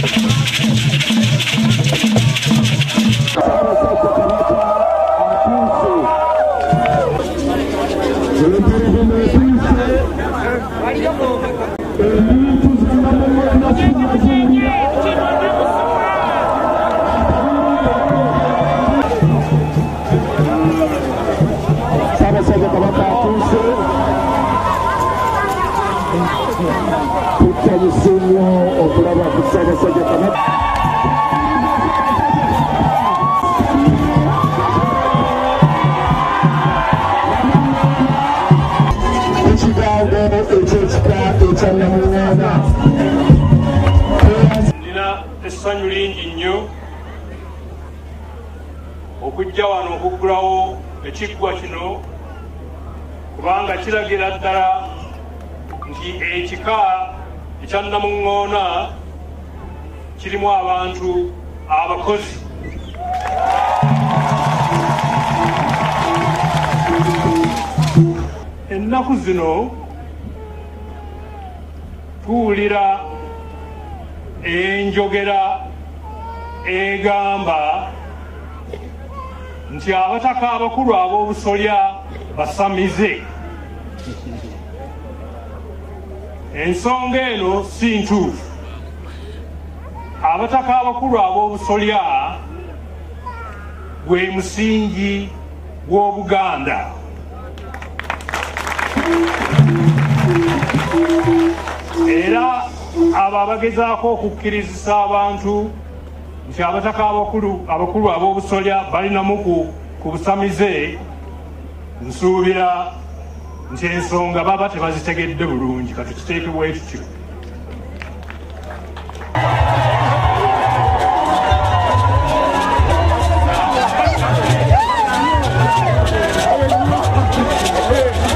Nina essanyu lingi nnyo okujja wano okuggulawo ekiggwa kino kubanga kiragira ddala nti ekika ekya Namuŋŋoona kirimu abantu abakozi. Ennaku zino tuwulira enjogera egamba nti abataka abakulu ab'obusolya basamize. Ensonga eno si ntuufu. Abataka abakulu ab'obusolya gwe musingi gw'Obuganda. Era abo abagezaako okukkirizisa abantu nti abataka abakulu ab'obusolya balinamu ku busamize, nsuubira nti ensonga baba tebazitegedde bulungi. Katukiteeke bwe tutyo.